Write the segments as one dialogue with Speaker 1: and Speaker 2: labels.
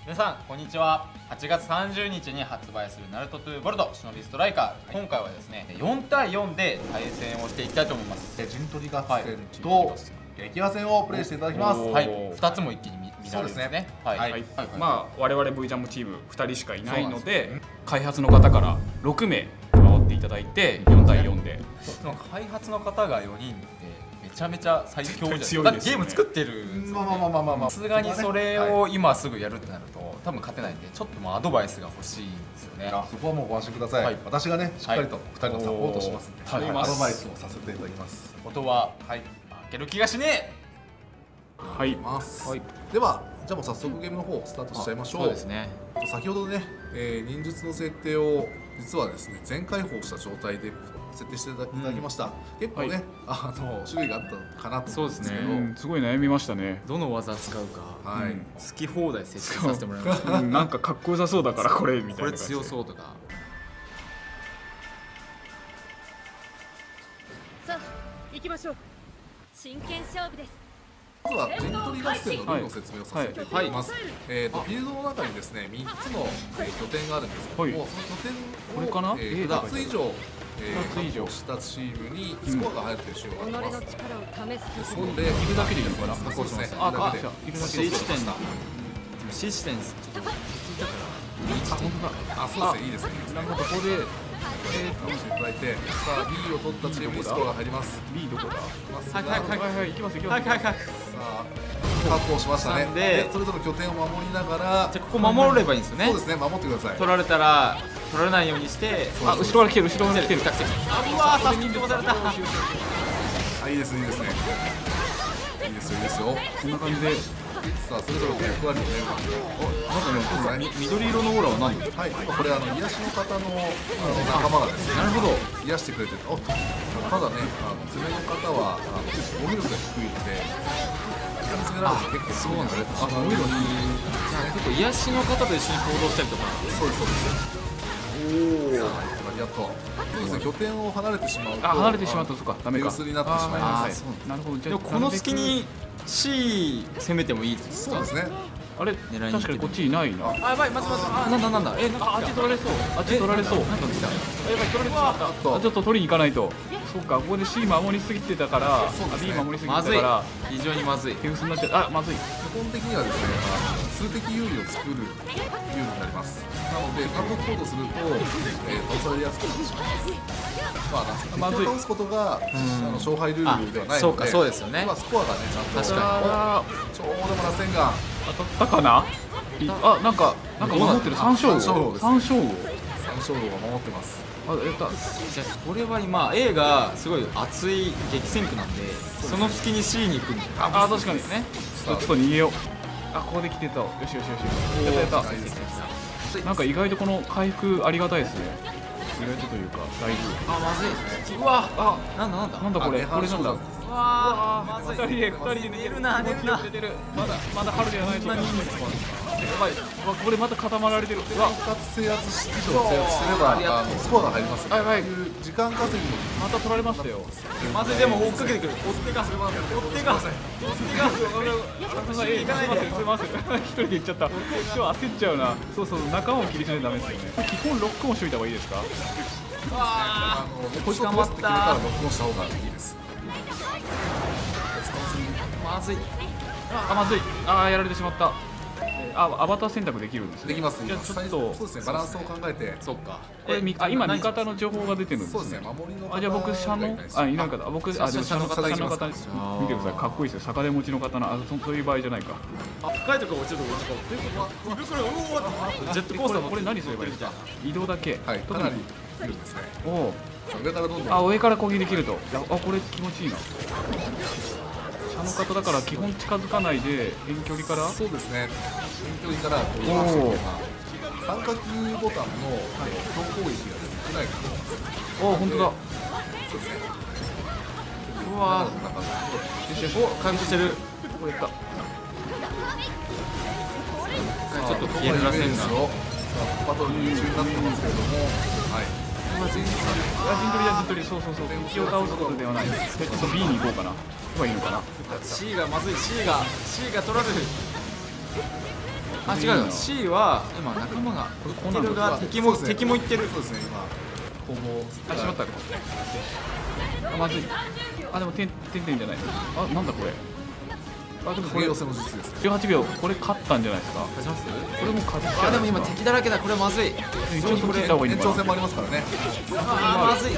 Speaker 1: 皆さんこんにちは。8月30日に発売するナルト2ボルト忍びストライカー、今回はですね4対4で対戦をしていきたいと思います。
Speaker 2: 陣取り合戦と撃破戦をプレイしていただきます。
Speaker 1: はい、2つも一気に見られるんですね。
Speaker 3: まあ我々 V ジャンボチーム2人しかいないので、開発の方から6名加わっていただいて4対4で。
Speaker 1: 開発の方が4人ってめちゃめちゃ最強じゃないですか。
Speaker 3: 強いですよね。
Speaker 1: ゲーム作ってるんですよね。さすがにそれを今すぐやるってなると多分勝てないんで、ちょっともうアドバイスが欲しいんですよね。
Speaker 2: そこはもうご安心ください。
Speaker 1: はい、
Speaker 2: 私がねしっかりと2人のサポートしますんで、
Speaker 1: はい、
Speaker 2: アドバイスをさせていただきます。
Speaker 1: 音は負ける気がしねえ。
Speaker 3: はい。
Speaker 2: ではじゃあもう早速ゲームの方スタートしちゃいましょう。
Speaker 1: そうですね。
Speaker 2: 先ほどね、忍術の設定を実はですね全開放した状態で設定していただきました。結構ね、種類があったかなと思うんですけど、
Speaker 3: すごい悩みましたね。
Speaker 1: どの技使うか、好き放題設定させてもらいまし
Speaker 3: た。なんかかっこよさそうだからこれみたいな。
Speaker 1: これ強そうとか。
Speaker 4: さあ行きましょう。真剣勝負です。
Speaker 2: まずは陣取り合戦のルールの説明をさせていただきます。フィールドの中にですね3つの拠点があるんですけども、その拠点を
Speaker 3: これかな
Speaker 2: 2つ以上確保したチームにスコアが入るという仕様があります。ですので、
Speaker 3: いるだけでいいのかな。
Speaker 2: そうですね。
Speaker 3: いるだけで。
Speaker 1: C 地点だ。C 地点です。
Speaker 3: 本当だ。
Speaker 2: そうですね。いいですね。
Speaker 3: なんかここで
Speaker 2: 試していただいて、さあ B を取ったチームにスコアが入ります。
Speaker 3: B どこだ。
Speaker 1: はい
Speaker 3: 行きます行きます。
Speaker 2: さあ確保しましたね。でそれぞれ拠点を守りながら、
Speaker 1: じゃあここ守ればいいんですよね。
Speaker 2: そうですね。守ってください。
Speaker 1: 取られたら取られないようにして、
Speaker 3: 後ろから来てる後ろから来てる。
Speaker 1: うわー、さすがに飛ばされた。
Speaker 2: いいですいいですね。いいですよいいですよ。
Speaker 3: こんな感じで。
Speaker 2: さあそれぞれの役割をね。
Speaker 1: なんかね、緑色のオーラは何？
Speaker 2: はい、これ癒しの方の仲間がですね。
Speaker 1: なるほど。
Speaker 2: 癒してくれてる。ただね、爪の方は防御力が低いので、詰められると結構そうなんですね。
Speaker 1: 防御力結構癒しの方と一緒に行動したりとか。
Speaker 2: そうですそうです。おお。ありがとう。そうですね。拠点を離れてしまうと。
Speaker 3: 離れてしまうとそうかダメか。
Speaker 2: 手薄になってしまいます。
Speaker 3: なるほど。
Speaker 1: じゃあこの隙に C 攻めてもいいですか？
Speaker 2: そうですね。
Speaker 3: あれ確かにこっちいないな。
Speaker 1: やばい、まずなんだ。
Speaker 3: あっち取られそう。あっち取られそう。なんか来た。やばい取られてしまった。ちょっと取りに行かないと。そうか、ここで C 守りすぎてたから、B 守りすぎてたから、
Speaker 1: 非常にまずい。
Speaker 3: 手薄になっちゃう。まずい。
Speaker 2: 基本的にはですね、数的有利を作る有利になります。なので単独行動すると、倒されやすくなってしまいます。まずい。倒すことが勝敗ルールではないので、
Speaker 1: そうですよね。
Speaker 2: スコアがねちゃんと。
Speaker 1: 確か
Speaker 2: に。ちょうどもらせんが
Speaker 3: 当たったかな。なんか守ってる。3勝王が
Speaker 2: 守ってます。
Speaker 1: じゃあこれは今 A がすごい熱い激戦区なんで、その隙に C に行くんですよ。
Speaker 3: 確かにね。ちょっと逃げよう。ここで来てた。よし。やった。なんか意外とこの回復ありがたいですね。意外とというか大事。
Speaker 1: まずい。うわ、なんだこれ。
Speaker 3: これなんだ。
Speaker 1: うわー、まずい。
Speaker 3: 2人で寝るな。まだ春じゃないと。やばい。これまた固まられてる。
Speaker 2: 2つ制圧してればスコアが入ります。
Speaker 3: やばい。
Speaker 2: 時間稼ぎも
Speaker 3: また取られましたよ。
Speaker 1: まずい。でも追っかけてくる。追っ手がすいません。
Speaker 3: 一人で行っちゃった。焦っちゃうな。そう仲間を気にしないとダメですよね。基本ロックオンしといた方がいいですか？
Speaker 2: こいつを飛ばすって決めたらロックオンした方がいいです。
Speaker 1: まずい。
Speaker 3: まずい。やられてしまった。アバター選択できるんですね。
Speaker 2: できます。
Speaker 3: じゃあちょっと
Speaker 2: そうですね。バランスを考えて。
Speaker 1: そっか。
Speaker 3: これ今味方の情報が出てるんですね。
Speaker 2: そうですね。守りの。
Speaker 3: じゃあ僕車のいない方。僕車の方見てください。かっこいいですよ。逆手持ちの方のそういう場合じゃないか。
Speaker 1: 深いところ落ちるところ。ジェットコースター
Speaker 3: これ何すればいいですか？移動だけ。
Speaker 2: はい。かなりいるんですね。上からどんどん。
Speaker 3: 上から攻撃できると。これ気持ちいいな。車の方だから基本近づかないで遠距離から。
Speaker 2: そうですね。遠距離からこう回していけば三角ボタンの強攻撃が少ないこと。
Speaker 3: 本当だ。
Speaker 2: そうですね。
Speaker 1: うわ回復してる。
Speaker 3: これやった。
Speaker 1: ちょっと消えるらせんが
Speaker 2: バトルに夢中になってますけれども、
Speaker 3: 陣取り。そう。敵を倒すことではない。ちょっと B に行こうかな。いいのかな。
Speaker 1: C がまずい。C が取られる。 あ、違うよ。C は今仲間が
Speaker 3: こんなんだ
Speaker 1: が敵も言ってる。
Speaker 2: そうですね、今攻防
Speaker 3: あ、しまったあ、まずい。あ、でも点じゃない。あ、なんだこれ。あ、でもこれ
Speaker 2: 影寄せの術ですね。
Speaker 3: 18秒、これ勝ったんじゃないですか。
Speaker 1: 勝ちます？
Speaker 3: これも勝っちゃう。
Speaker 1: あ、でも今敵だらけだ。これまずい。
Speaker 3: 一応そっち行った方がいいのかな。
Speaker 2: 延長戦もありますからね。
Speaker 1: あ、まずい。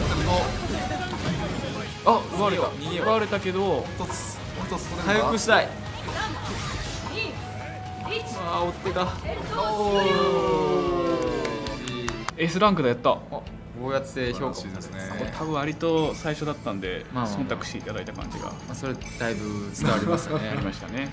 Speaker 3: あ、奪われた。
Speaker 1: 逃げよう
Speaker 3: 奪われたけど、
Speaker 2: 一つ
Speaker 1: 回復したい。ああ、追っ手が。
Speaker 3: S ランクでやった。
Speaker 1: こうやって評価
Speaker 2: しいですね。
Speaker 3: 多分割と最初だったんで、
Speaker 1: まあ
Speaker 3: 忖度していただいた感じが
Speaker 1: まあそれだいぶ伝わりますね。
Speaker 3: ありましたね。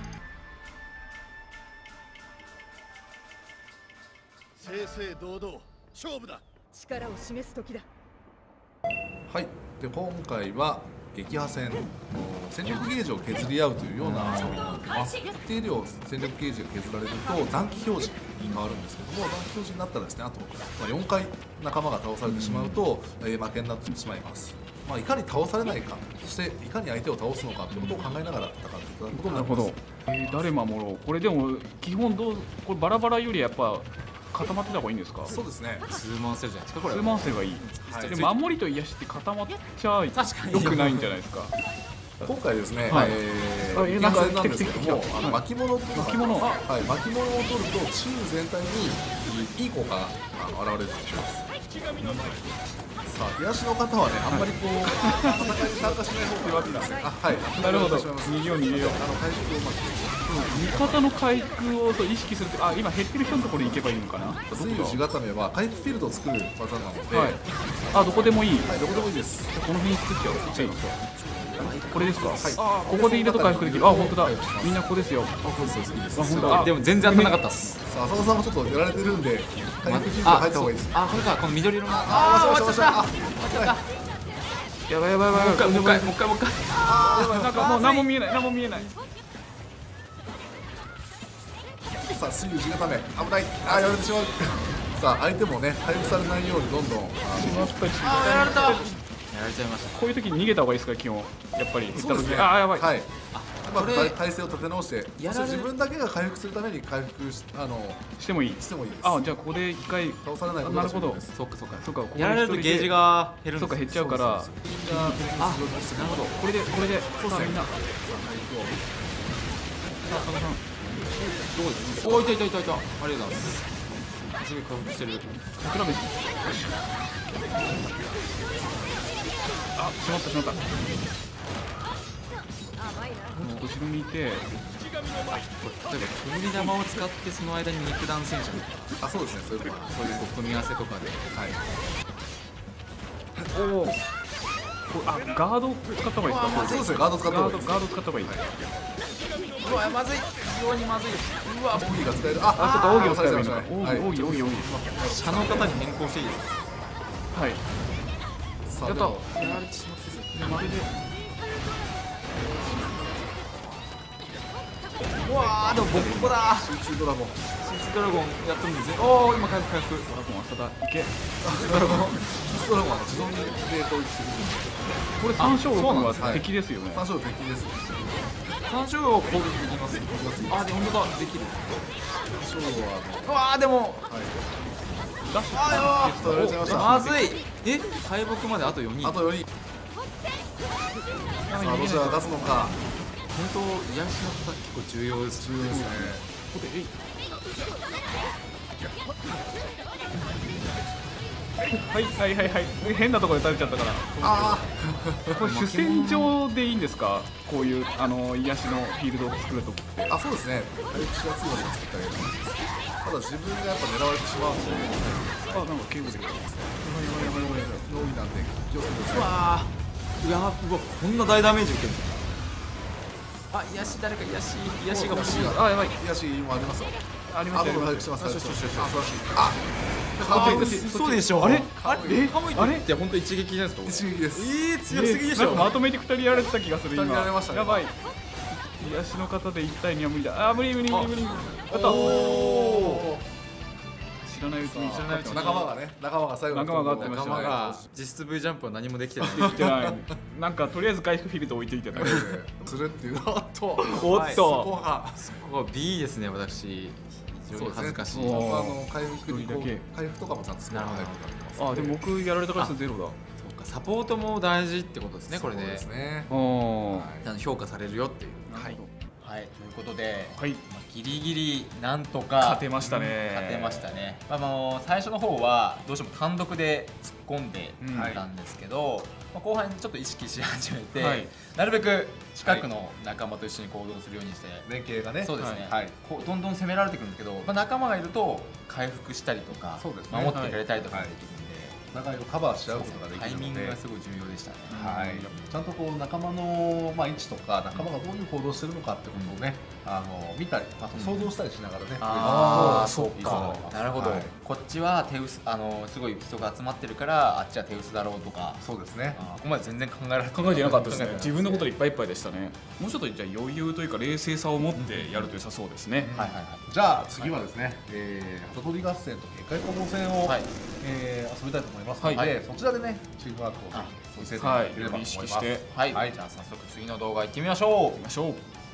Speaker 5: 正々堂々勝負だ。
Speaker 4: 力を示す時だ。
Speaker 2: はい。で今回は撃破戦、戦力ゲージを削り合うというような遊びになってます。一定量戦力ゲージが削られると残機表示に変わるんですけども、残機表示になったらですね、あと、4回仲間が倒されてしまうと、負けになってしまいます。いかに倒されないか、そしていかに相手を倒すのかということを考えながら戦っていただくことになります。
Speaker 3: なるほど。誰守ろう。これでも基本これバラバラよりやっぱ固まってた方がいいんですか。
Speaker 2: そうですね。
Speaker 1: ツーマンセルじゃないですかこれ。
Speaker 3: ツーマンセルがいい。
Speaker 2: はい
Speaker 3: で守りと癒しって固まっちゃ
Speaker 1: 確かに
Speaker 3: 良くないんじゃないですか。
Speaker 2: 今回ですね、
Speaker 3: はい
Speaker 2: 撃破戦なんですけども、
Speaker 3: 来た
Speaker 2: 巻物っていうのが
Speaker 3: 巻物
Speaker 2: はい、巻物を取るとチーム全体にいい効果が現れるとします。さあ、癒しの方はね、あんまりこう戦いに参加しない方がいいですね。はい、
Speaker 3: なるほど。
Speaker 2: お願いします
Speaker 3: 逃げよう逃げよう。
Speaker 2: 回復をうまく
Speaker 3: 味方の回復をそう意識すると、あ、今減ってる人のところに行けばいいのかな。どこ
Speaker 2: 水地固めは回復フィールドを作る技なので、
Speaker 3: はい。あ、どこでもいい。
Speaker 2: はい、どこでもいいです。
Speaker 3: この辺に作っちゃおう。作っちゃいますよ。これですか。あ、ここでいると回復できる。あ、本当だ。みんなここですよ。
Speaker 2: あ、そうです、いいです。
Speaker 3: あ、本当だ。
Speaker 1: でも全然当たらなかったっす。
Speaker 2: さあ、浅田さんもちょっとやられてるんで、回復フィールド入った方がいいです。
Speaker 1: あ、これか。この緑色の。
Speaker 2: あ、終わっちゃった。
Speaker 3: やばいやばいやばい。
Speaker 1: もう一回。
Speaker 3: なんかもう何も見えない。何も見えない。
Speaker 2: さあ、水地固め、危ない。あ、やられてしまう。さあ、相手もね、回復されないようにどんどん。
Speaker 3: や
Speaker 1: やられた。やられちゃいました。
Speaker 3: こういう時に逃げた方がいいですか、基本。やっぱり減った時。
Speaker 2: そうですね。
Speaker 3: あ、やばい。
Speaker 2: はい。ま
Speaker 1: これ
Speaker 2: あ、体勢を立て直して、そして自分だけが回復するために回復し、
Speaker 3: してもいい。
Speaker 2: してもいいです。
Speaker 3: あ、じゃあここで一回。
Speaker 2: 倒されないことが
Speaker 3: なるほど
Speaker 2: 重要です。
Speaker 1: そっかそっか。
Speaker 3: そうか。
Speaker 1: やられるとゲージが減るん
Speaker 3: そうか、減っちゃうから。
Speaker 1: あ、なるほど。
Speaker 3: これで。
Speaker 2: そうですね
Speaker 3: みんな。
Speaker 1: おー、いた。ありがとうございます。すごい回復してる。
Speaker 3: 桜飯。あ、しまった。ちょっと後ろにいて。
Speaker 1: 例えば煙玉を使ってその間に肉弾戦車
Speaker 2: あ、そうですね。そういうこと。
Speaker 1: そういう組み合わせとかで。
Speaker 2: はい。
Speaker 3: おお。あ、ガード使った方がいいですか。
Speaker 2: そうですね。ガード使った方がいいです。
Speaker 3: ガード使った方がいい。
Speaker 1: うわ、まずい。非常にまずい。うわ、
Speaker 2: 奥義が使える。
Speaker 3: あ、ちょっと奥義を使えばいいのか。
Speaker 2: はい。
Speaker 3: 奥義。
Speaker 1: 車の方に変更していいですか。
Speaker 3: はい。
Speaker 2: さあ、
Speaker 3: やった。
Speaker 2: でも
Speaker 1: やられてしまって
Speaker 3: まるで。
Speaker 1: うわー、でもボッコだ。
Speaker 2: 集中ドラゴン。
Speaker 1: シーツドラゴンやってるんですね。おー、今回復。
Speaker 3: ドラゴン浅田いけ。
Speaker 2: ドラゴンは自動で攻撃する。
Speaker 3: これ三勝
Speaker 1: そうなんです
Speaker 3: 六は敵ですよね。
Speaker 2: 三勝敵です。
Speaker 1: 三勝を攻撃できます。あ、で、本当だ。できる。
Speaker 2: 三勝は
Speaker 1: うわー、でも。
Speaker 3: ダッシュ。
Speaker 1: あ
Speaker 2: 取られちゃいました。
Speaker 1: まずい。敗北まであと4人。
Speaker 2: あと4人。さあ、どちらが勝つのか。
Speaker 1: 本当、癒しの方結構重要です。
Speaker 2: 重要ですね。
Speaker 3: ここではい変なところで垂れちゃったから
Speaker 2: あ
Speaker 3: これ主戦場でいいんですか。こういう癒しのフィールドを作るときって
Speaker 2: あ、そうですね。回復しやすい場所を作ってあげる。ただ自分がやっぱ狙われてしまうので、
Speaker 3: あ、なんか警護できる。
Speaker 2: 容易なんで気をつけてください。
Speaker 1: わー、うわ、こんな大ダメージ受ける。あ、癒し誰か癒しが欲しい。
Speaker 3: あ、やばい。
Speaker 2: 癒しもありますよ。
Speaker 3: ありました。
Speaker 2: 回復してます。
Speaker 1: よしよしよしよし。
Speaker 2: あ、素晴らしい。あ、
Speaker 1: 嘘でしょ。
Speaker 3: あれ
Speaker 1: カムイって本当一撃じゃないですか。
Speaker 2: 一撃です。
Speaker 1: 強すぎでしょ。
Speaker 3: なんかまとめて2人やられてた気がする今。
Speaker 2: 二人やられましたね
Speaker 3: やばい。癒しの方で1対2は無理だ。あ、無理。あった。
Speaker 2: おー。
Speaker 3: 知らないうちに
Speaker 2: 仲間が最後
Speaker 3: 仲間が合ってましたね
Speaker 1: 仲間が実質 V ジャンプは何もできてない。
Speaker 3: できてない。なんかとりあえず回復フィールド置いていてた。
Speaker 2: するっていうのと、
Speaker 3: おっと。
Speaker 2: ここが
Speaker 1: ここ B ですね、私。 非常に恥ずかしい。
Speaker 3: そうですね
Speaker 2: 回復にこ
Speaker 3: 一人だけ
Speaker 2: う回復とかもちゃんとスコアが入るようになってます。
Speaker 3: あでも僕やられた回数ゼロだ。
Speaker 1: そうか、サポートも大事ってことですね、これで。
Speaker 2: そうですね。
Speaker 3: おー
Speaker 1: ちゃんと評価されるよっていう。
Speaker 3: なるほ
Speaker 1: はい、ということで、
Speaker 3: ど。はい。
Speaker 1: まあギリギリなんとか
Speaker 3: 勝てましたね。
Speaker 1: 勝てましたね。まあ最初の方はどうしても単独で突っ込んで
Speaker 3: うん
Speaker 1: たんですけど、まあ後半にちょっと意識し始めて、
Speaker 3: はい
Speaker 1: なるべく近くの仲間と一緒に行動するようにして、
Speaker 2: 連携がね。
Speaker 1: そうですね、
Speaker 2: はい。
Speaker 1: こうどんどん攻められていくんですけど、まあ、仲間がいると回復したりとか、
Speaker 2: そうですね
Speaker 1: 守ってくれたりとかもできるんで、
Speaker 2: お互いをカバーし合うことができ
Speaker 1: タイミング
Speaker 2: るので。
Speaker 1: がすごい重要でしたね。
Speaker 2: はい、ちゃんとこう仲間の、位置とか仲間がどういう行動してるのかってことをね、見たりあと想像したりしながらね、
Speaker 1: あー
Speaker 2: そうか、
Speaker 1: なるほど、
Speaker 2: はい
Speaker 1: こっちは手薄すごい人が集まってるからあっちは手薄だろうとか、
Speaker 2: そうですね。
Speaker 1: ここまで全然考えられて
Speaker 3: 考えてなかったですね
Speaker 1: 考えてな。
Speaker 3: 自分のことでいっぱいいっぱいでしたね。もうちょっとじゃあ余裕というか冷静さを持ってやると良さそうですね。
Speaker 1: はいはいはい。
Speaker 2: じゃあ次はですね、鳩取り合戦と結界攻防戦を、
Speaker 1: はい
Speaker 2: 遊びたいと思いますので、
Speaker 1: はい
Speaker 2: そちらでねチームワークをぜひ見せていた
Speaker 3: はい。
Speaker 2: だければと思います。
Speaker 3: 意識して
Speaker 1: はい、
Speaker 2: はい
Speaker 1: じゃあ早速次の動画行ってみましょう。
Speaker 3: いきましょう。